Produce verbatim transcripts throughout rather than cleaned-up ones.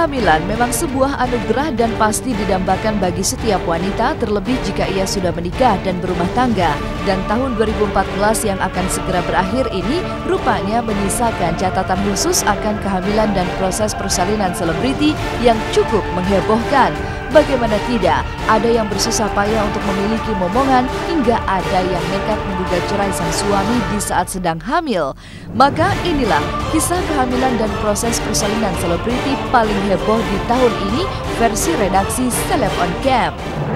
Kehamilan memang sebuah anugerah dan pasti didambakan bagi setiap wanita, terlebih jika ia sudah menikah dan berumah tangga. Dan tahun dua ribu empat belas yang akan segera berakhir ini rupanya menyisakan catatan khusus akan kehamilan dan proses persalinan selebriti yang cukup menghebohkan. Bagaimana tidak, ada yang bersusah payah untuk memiliki momongan hingga ada yang nekat menggugat cerai sang suami di saat sedang hamil. Maka inilah kisah kehamilan dan proses persalinan selebriti paling heboh di tahun ini versi redaksi Celeb on Cam.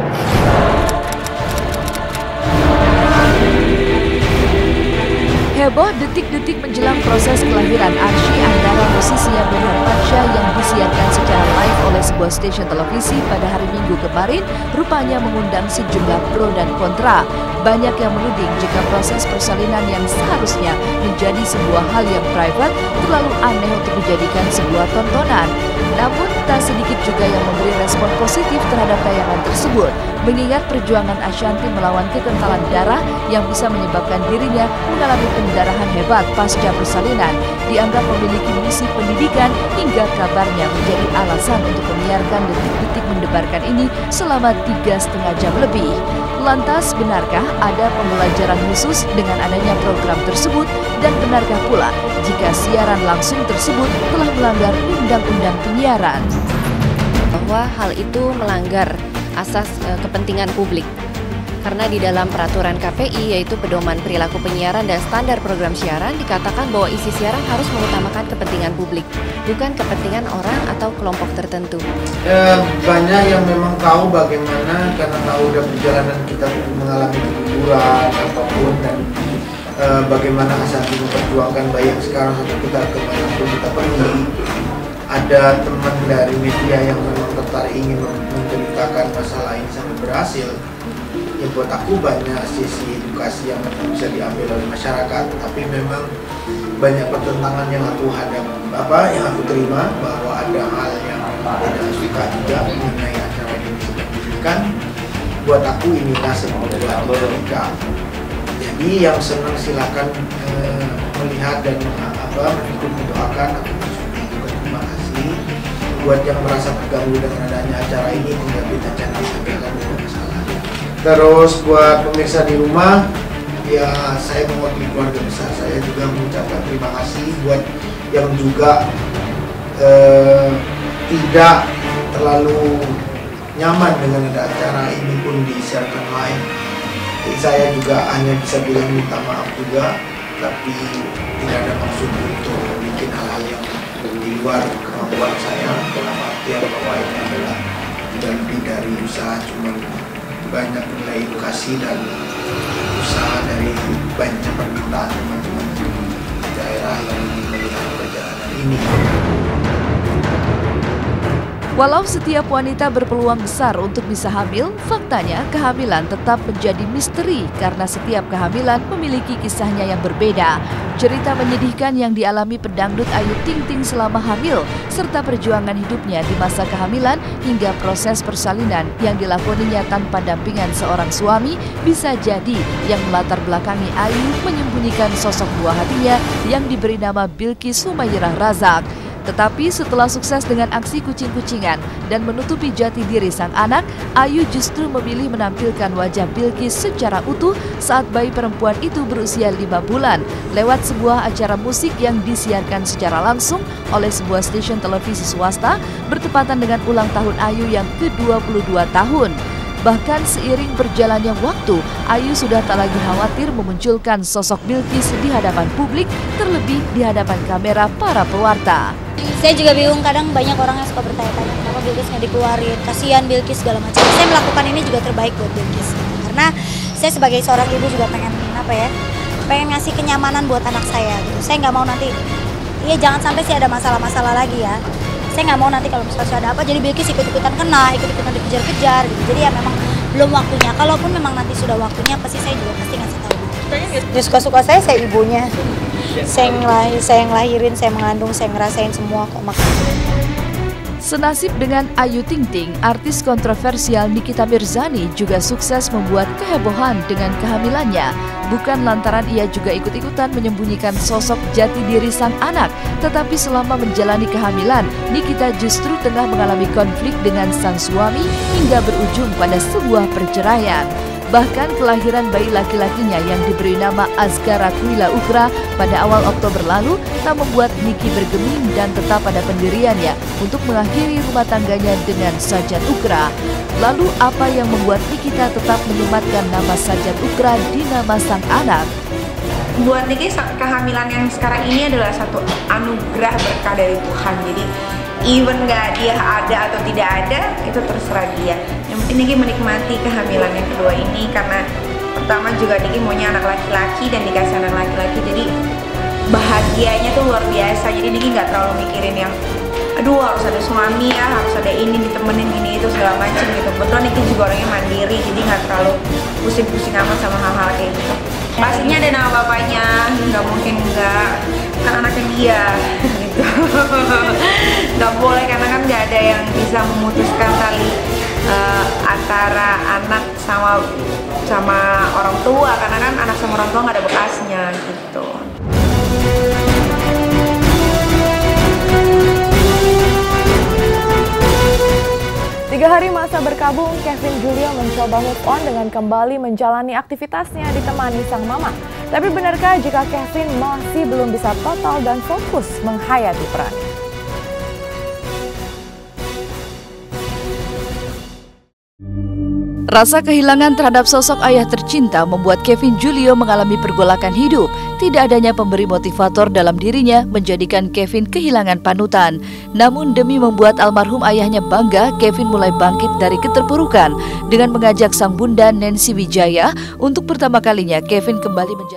Heboh detik-detik menjelang proses kelahiran Arsy Andara musisi Benhar Padsya yang disiarkan secara live oleh sebuah stasiun televisi pada hari Minggu kemarin rupanya mengundang sejumlah pro dan kontra. Banyak yang menuding jika proses persalinan yang seharusnya menjadi sebuah hal yang private terlalu aneh untuk dijadikan sebuah tontonan. Namun tak sedikit juga yang memberi respon positif terhadap tayangan tersebut, mengingat perjuangan Ashanty melawan kekentalan darah yang bisa menyebabkan dirinya mengalami pendarahan hebat pasca persalinan, dianggap memiliki misi pendidikan hingga kabarnya menjadi alasan untuk menyiarkan detik-detik mendebarkan ini selama tiga setengah jam lebih. Lantas, benarkah ada pembelajaran khusus dengan adanya program tersebut? Dan benarkah pula jika siaran langsung tersebut telah melanggar undang-undang penyiaran? Bahwa hal itu melanggar asas e, kepentingan publik. Karena di dalam peraturan K P I yaitu pedoman perilaku penyiaran dan standar program siaran dikatakan bahwa isi siaran harus mengutamakan kepentingan publik, bukan kepentingan orang atau kelompok tertentu. Ya, banyak yang memang tahu bagaimana karena tahu udah perjalanan kita mengalami keguguran apapun dan e, bagaimana Ashanty memperjuangkan bayi yang sekarang sampai kita kemanapun kita pergi. Ada teman dari media yang memang tertarik ingin menceritakan masalah ini sampai berhasil. Ya buat aku banyak sisi edukasi yang bisa diambil oleh masyarakat, tapi memang banyak pertentangan yang aku hadap, apa yang aku terima bahwa ada hal yang tidak suka juga mengenai acara ini kan buat aku ini nasib buat mereka. Jadi yang senang silakan eh, melihat dan apa ikut mendoakan. Aku juga terima kasih. Buat yang merasa terganggu dengan adanya acara ini tinggal kita cari akan masalah. Terus buat pemirsa di rumah, ya saya mewakili keluarga besar saya juga mengucapkan terima kasih buat yang juga eh, tidak terlalu nyaman dengan ada acara ini pun disiarkan live. Jadi saya juga hanya bisa bilang minta maaf juga, tapi tidak ada maksud untuk bikin hal-hal yang di luar kemampuan saya. Dalam artian bahwa ini adalah lebih dari usaha cuma banyak nilai edukasi dan usaha dari banyak permintaan teman-teman di daerah yang ingin melihat perjalanan ini. Walau setiap wanita berpeluang besar untuk bisa hamil, faktanya kehamilan tetap menjadi misteri karena setiap kehamilan memiliki kisahnya yang berbeda. Cerita menyedihkan yang dialami pedangdut Ayu Ting Ting selama hamil, serta perjuangan hidupnya di masa kehamilan hingga proses persalinan yang dilakoninya tanpa dampingan seorang suami bisa jadi yang melatar belakangi Ayu menyembunyikan sosok buah hatinya yang diberi nama Bilqis Humairah Razak. Tetapi setelah sukses dengan aksi kucing-kucingan dan menutupi jati diri sang anak, Ayu justru memilih menampilkan wajah Bilqis secara utuh saat bayi perempuan itu berusia lima bulan lewat sebuah acara musik yang disiarkan secara langsung oleh sebuah stasiun televisi swasta bertepatan dengan ulang tahun Ayu yang ke dua puluh dua tahun. Bahkan seiring berjalannya waktu, Ayu sudah tak lagi khawatir memunculkan sosok Bilqis di hadapan publik, terlebih di hadapan kamera para pewarta. Saya juga bingung, kadang banyak orang yang suka bertanya-tanya kenapa Bilqis nggak dikeluarin, kasihan Bilqis segala macam. Saya melakukan ini juga terbaik buat Bilqis, karena saya sebagai seorang ibu juga pengen apa ya, pengen ngasih kenyamanan buat anak saya. Gitu. Saya nggak mau nanti, ya jangan sampai sih ada masalah-masalah lagi ya. Saya nggak mau nanti kalau misalnya ada apa, jadi Bilqis ikut-ikutan kena, ikut-ikutan dikejar-kejar gitu. Jadi ya memang belum waktunya. Kalaupun memang nanti sudah waktunya, pasti saya juga pasti ngasih tahu. Ya suka-suka saya, saya ibunya. Saya yang lahir, saya yang lahirin, saya mengandung, saya ngerasain semua kok makanya. Senasib dengan Ayu Ting Ting, artis kontroversial Nikita Mirzani juga sukses membuat kehebohan dengan kehamilannya. Bukan lantaran ia juga ikut-ikutan menyembunyikan sosok jati diri sang anak, tetapi selama menjalani kehamilan, Nikita justru tengah mengalami konflik dengan sang suami hingga berujung pada sebuah perceraian. Bahkan kelahiran bayi laki-lakinya yang diberi nama Azkar Aquila Ukra pada awal Oktober lalu tak membuat Niki bergeming dan tetap pada pendiriannya untuk mengakhiri rumah tangganya dengan Sajat Ukra. Lalu apa yang membuat Nikita tetap menyematkan nama Sajat Ukra di nama sang anak? Buat Niki, kehamilan yang sekarang ini adalah satu anugerah berkah dari Tuhan. Jadi even nggak dia ada atau tidak ada, itu terserah dia. Yang penting Niki menikmati kehamilan yang kedua ini, karena pertama juga Niki maunya anak laki-laki dan dikasih anak laki-laki, jadi bahagianya tuh luar biasa. Jadi Niki nggak terlalu mikirin yang aduh harus ada suami ya, harus ada ini ditemenin ini itu segala macam gitu. Betul, Niki juga orangnya mandiri, jadi nggak terlalu pusing-pusing amat sama hal-hal kayak gitu. Pastinya ada nama bapaknya, nggak mungkin nggak, kan anaknya dia gitu. Nggak boleh, karena kan nggak ada yang bisa memutuskan tali uh, antara anak sama sama orang tua, karena kan anak sama orang tua nggak ada bekasnya gitu. Tiga hari masa berkabung, Kevin Julio mencoba move on dengan kembali menjalani aktivitasnya ditemani sang mama. Tapi benarkah jika Kevin masih belum bisa total dan fokus menghayati perannya? Rasa kehilangan terhadap sosok ayah tercinta membuat Kevin Julio mengalami pergolakan hidup. Tidak adanya pemberi motivator dalam dirinya menjadikan Kevin kehilangan panutan. Namun demi membuat almarhum ayahnya bangga, Kevin mulai bangkit dari keterpurukan dengan mengajak sang bunda Nancy Wijaya untuk pertama kalinya Kevin kembali menjadi